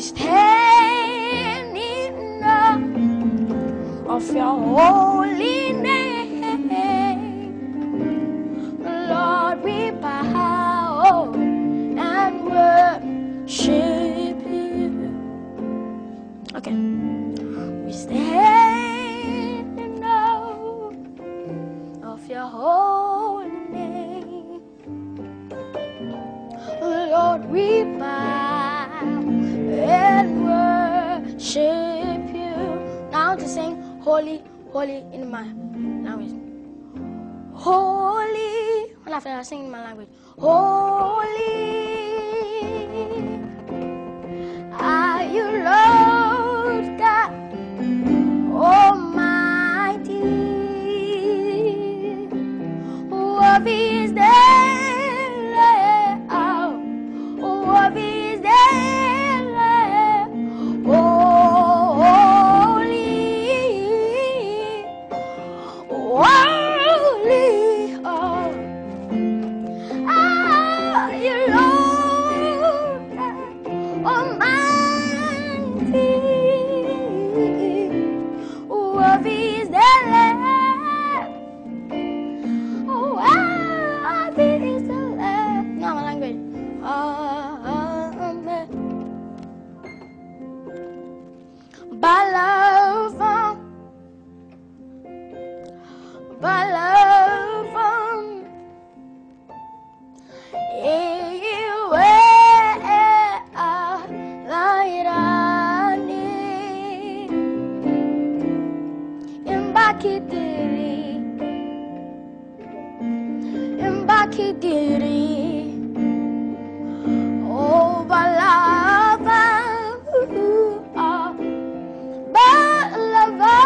stand in awe of your holy name. Lord, we bow and worship you. Okay. We stand in awe of your holy name. Lord, we bow and worship you. Now to sing holy, holy in my language. Holy. When I sing in my language. Holy are you, Lord God Almighty. Worthy is the Lamb. Worthy is the Lamb. Holy, holy are you, Lord God Almighty. Worthy is the Lamb. Worthy is the Lamb. Now my language. Amen. Balavam, Balavam, Ewe Alairani, Imbakidiri, Imbakidiri, oh Balava, Balava,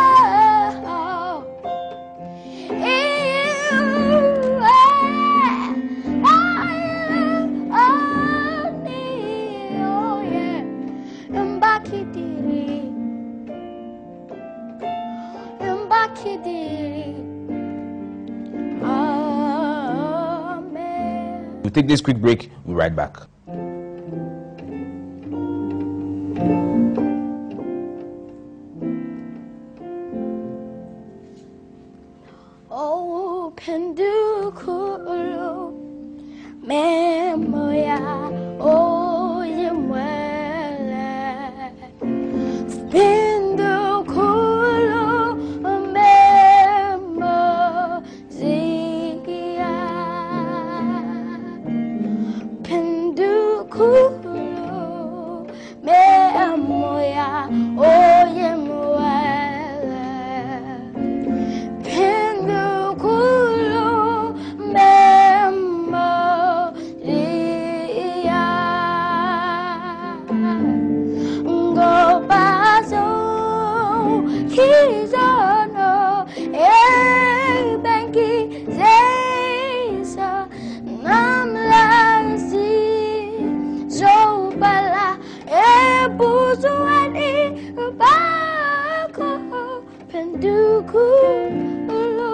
Amen. We'll take this quick break. We'll be right back. Oh, Pendukulu, Memoya, oh, Yemwele, Pendukulu, Memozia, Pendukulu, Memoya, oh, Yemwele, Pendukulu, Memoria, Gobazo, Kizono, Benki, Zesa, Namlazi, Zobala, Ebuzuani, Bako, Pendukulu,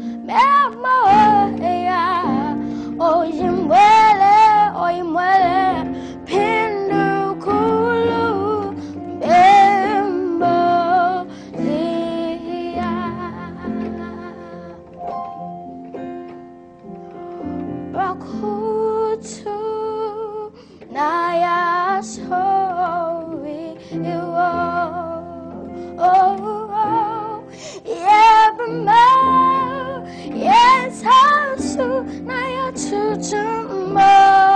Memoria, Oyimwele, Oyimwele, Pendukulu, Memoria. Bakutu, Naya, sorry, oh, yeah, but yes, how soon Naya to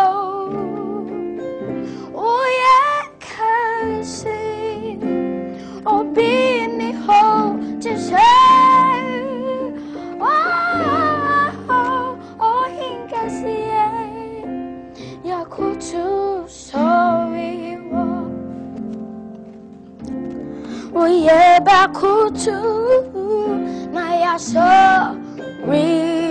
oh, yeah, can see, oh, be ho, just hey, oh, he can see, Yakutu, sorry, oh, yeah, Bakutu, Naya, sorry,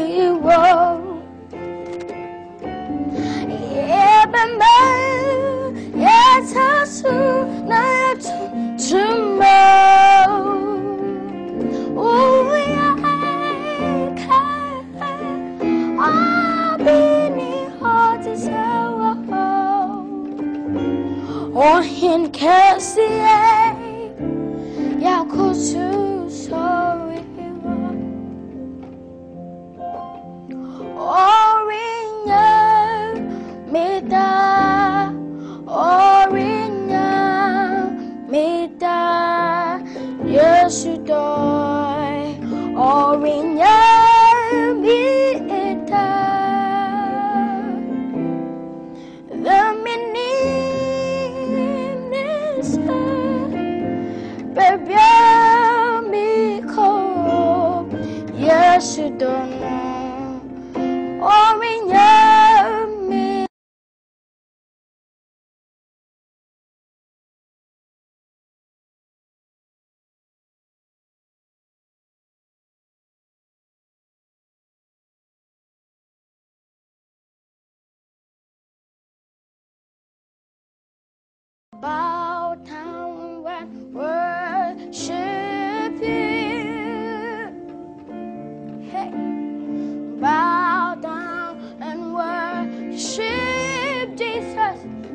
yeah, but yes, how soon Naya to oh, yeah, I'll be hard to say, ohin kesiye yakutu soriwa orinya meda Yesu doi orinya meda the minister baby miko Yesu dono orinya bow down and worship you. Hey, bow down and worship Jesus.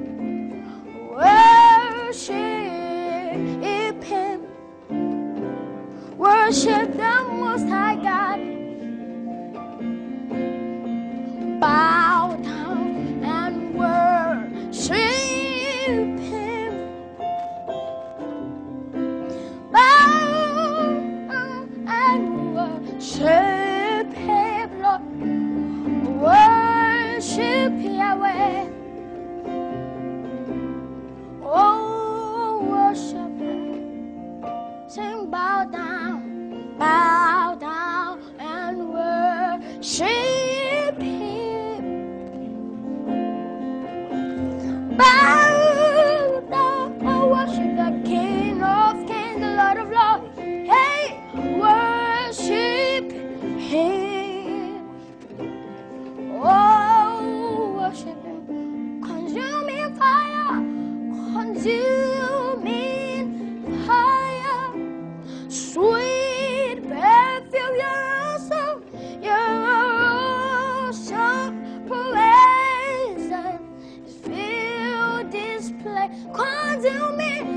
Worship Him. Worship the Most High God. Bow down and worship Him. Worship Him, Lord. Worship Yahweh. Oh, worship Him. Sing, bow down and worship Him. Bow down and worship the King of Kings, the Lord of Lords. Hey, worship Him. Oh, worship Him. Consuming fire, consuming fire. Sweet perfume, you're awesome presence. Fill this place. Consuming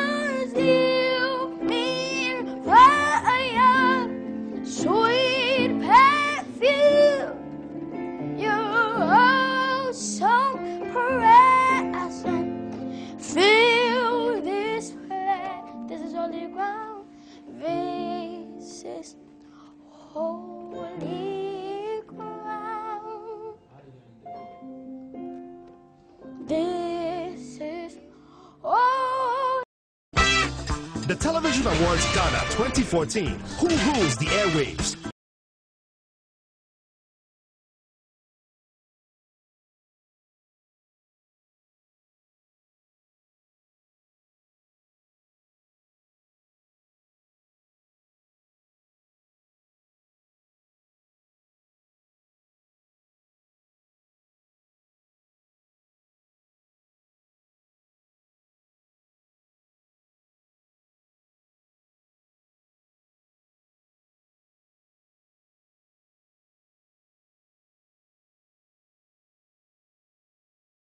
fire. Sweet perfume, you're awesome presence. Fill this place. This is holy ground. This is holy ground. This is holy. The Television Awards Ghana 2014. Who rules the airwaves?